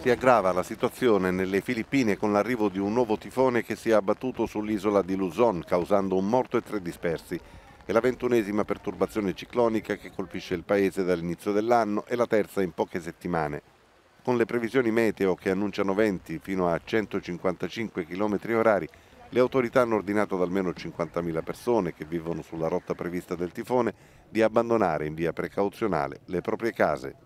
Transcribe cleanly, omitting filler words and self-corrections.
Si aggrava la situazione nelle Filippine con l'arrivo di un nuovo tifone che si è abbattuto sull'isola di Luzon, causando un morto e 3 dispersi. È la 21ª perturbazione ciclonica che colpisce il paese dall'inizio dell'anno e la terza in poche settimane. Con le previsioni meteo che annunciano venti fino a 155 km/h, le autorità hanno ordinato ad almeno 50.000 persone che vivono sulla rotta prevista del tifone di abbandonare in via precauzionale le proprie case.